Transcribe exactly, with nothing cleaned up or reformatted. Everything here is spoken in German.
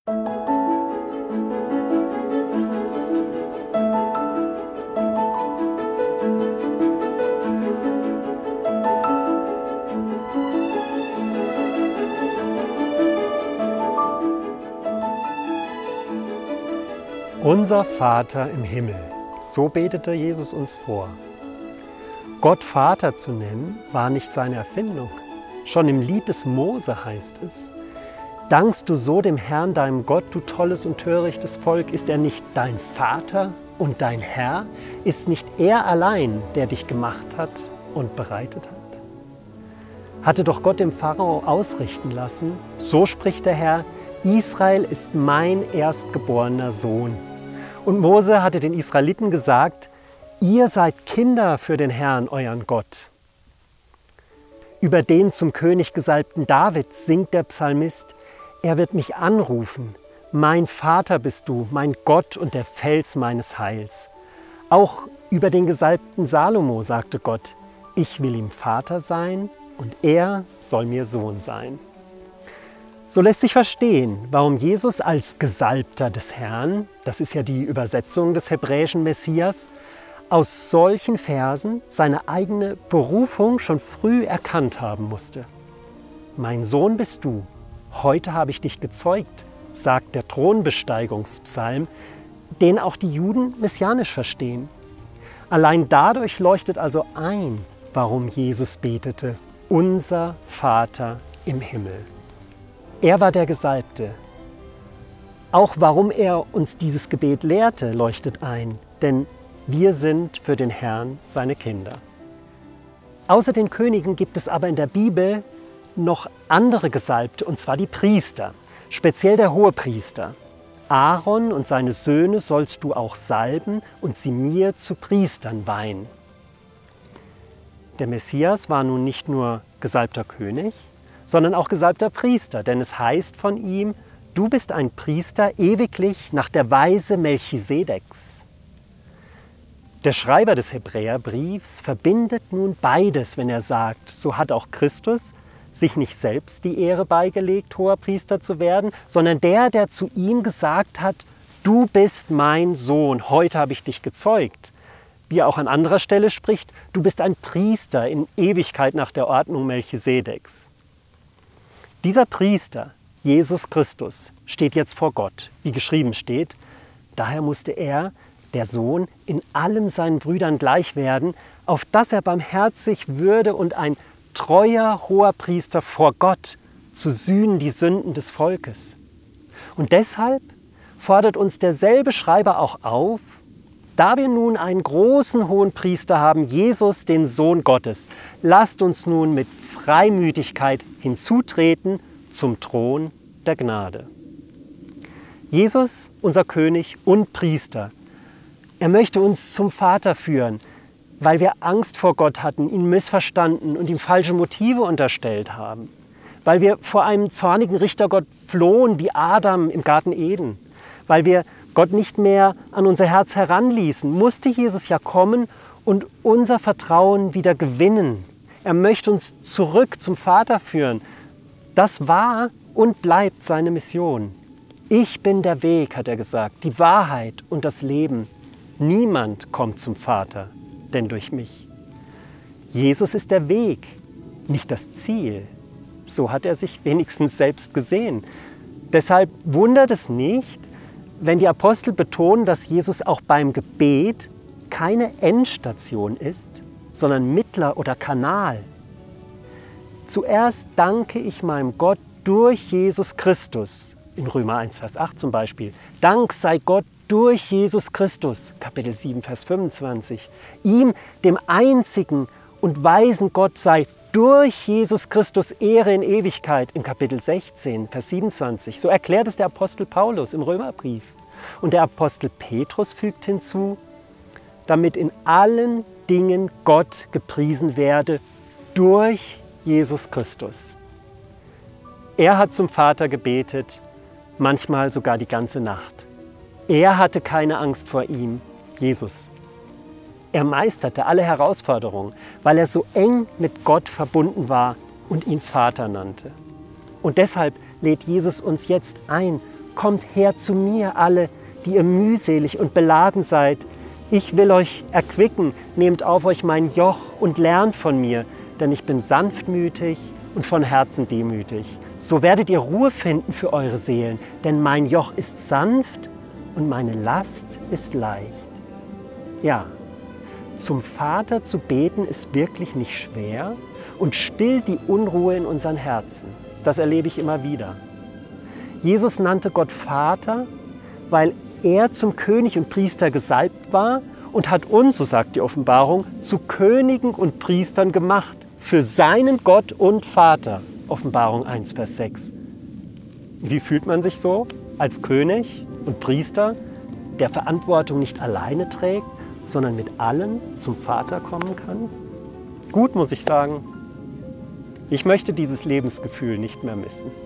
Unser Vater im Himmel, so betete Jesus uns vor. Gott Vater zu nennen, war nicht seine Erfindung. Schon im Lied des Mose heißt es: Dankst du so dem Herrn, deinem Gott, du tolles und törichtes Volk? Ist er nicht dein Vater und dein Herr? Ist nicht er allein, der dich gemacht hat und bereitet hat? Hatte doch Gott dem Pharao ausrichten lassen: So spricht der Herr, Israel ist mein erstgeborener Sohn. Und Mose hatte den Israeliten gesagt: Ihr seid Kinder für den Herrn, euren Gott. Über den zum König gesalbten David singt der Psalmist: Er wird mich anrufen, mein Vater bist du, mein Gott und der Fels meines Heils. Auch über den gesalbten Salomo sagte Gott: Ich will ihm Vater sein und er soll mir Sohn sein. So lässt sich verstehen, warum Jesus als Gesalbter des Herrn, das ist ja die Übersetzung des hebräischen Messias, aus solchen Versen seine eigene Berufung schon früh erkannt haben musste. Mein Sohn bist du, heute habe ich dich gezeugt, sagt der Thronbesteigungspsalm, den auch die Juden messianisch verstehen. Allein dadurch leuchtet also ein, warum Jesus betete: Unser Vater im Himmel. Er war der Gesalbte. Auch warum er uns dieses Gebet lehrte, leuchtet ein, denn wir sind für den Herrn seine Kinder. Außer den Königen gibt es aber in der Bibel noch andere Gesalbte, und zwar die Priester, speziell der Hohepriester. Aaron und seine Söhne sollst du auch salben und sie mir zu Priestern weihen. Der Messias war nun nicht nur gesalbter König, sondern auch gesalbter Priester, denn es heißt von ihm: Du bist ein Priester ewiglich nach der Weise Melchisedeks. Der Schreiber des Hebräerbriefs verbindet nun beides, wenn er sagt: So hat auch Christus sich nicht selbst die Ehre beigelegt, Hoherpriester zu werden, sondern der, der zu ihm gesagt hat: Du bist mein Sohn, heute habe ich dich gezeugt. Wie er auch an anderer Stelle spricht: Du bist ein Priester in Ewigkeit nach der Ordnung Melchisedeks. Dieser Priester, Jesus Christus, steht jetzt vor Gott, wie geschrieben steht. Daher musste er, der Sohn, in allem seinen Brüdern gleich werden, auf dass er barmherzig würde und ein treuer Hoherpriester vor Gott zu sühnen die Sünden des Volkes. Und deshalb fordert uns derselbe Schreiber auch auf: Da wir nun einen großen Hohenpriester haben, Jesus, den Sohn Gottes, lasst uns nun mit Freimütigkeit hinzutreten zum Thron der Gnade. Jesus, unser König und Priester, er möchte uns zum Vater führen, weil wir Angst vor Gott hatten, ihn missverstanden und ihm falsche Motive unterstellt haben, weil wir vor einem zornigen Richtergott flohen wie Adam im Garten Eden, weil wir Gott nicht mehr an unser Herz heranließen, musste Jesus ja kommen und unser Vertrauen wieder gewinnen. Er möchte uns zurück zum Vater führen. Das war und bleibt seine Mission. Ich bin der Weg, hat er gesagt, die Wahrheit und das Leben. Niemand kommt zum Vater, denn durch mich. Jesus ist der Weg, nicht das Ziel. So hat er sich wenigstens selbst gesehen. Deshalb wundert es nicht, wenn die Apostel betonen, dass Jesus auch beim Gebet keine Endstation ist, sondern Mittler oder Kanal. Zuerst danke ich meinem Gott durch Jesus Christus, in Römer eins, Vers acht zum Beispiel. Dank sei Gott durch Jesus Christus, Kapitel sieben, Vers fünfundzwanzig. Ihm, dem einzigen und weisen Gott, sei durch Jesus Christus Ehre in Ewigkeit, im Kapitel sechzehn, Vers siebenundzwanzig. So erklärt es der Apostel Paulus im Römerbrief. Und der Apostel Petrus fügt hinzu: damit in allen Dingen Gott gepriesen werde durch Jesus Christus. Er hat zum Vater gebetet, manchmal sogar die ganze Nacht. Er hatte keine Angst vor ihm, Jesus. Er meisterte alle Herausforderungen, weil er so eng mit Gott verbunden war und ihn Vater nannte. Und deshalb lädt Jesus uns jetzt ein, kommt her zu mir alle, die ihr mühselig und beladen seid. Ich will euch erquicken, nehmt auf euch mein Joch und lernt von mir, denn ich bin sanftmütig und von Herzen demütig. So werdet ihr Ruhe finden für eure Seelen, denn mein Joch ist sanft und meine Last ist leicht. Ja, zum Vater zu beten ist wirklich nicht schwer und stillt die Unruhe in unseren Herzen. Das erlebe ich immer wieder. Jesus nannte Gott Vater, weil er zum König und Priester gesalbt war und hat uns, so sagt die Offenbarung, zu Königen und Priestern gemacht, für seinen Gott und Vater. Offenbarung eins, Vers sechs. Wie fühlt man sich so als König und Priester, der Verantwortung nicht alleine trägt, sondern mit allen zum Vater kommen kann? Gut, muss ich sagen. Ich möchte dieses Lebensgefühl nicht mehr missen.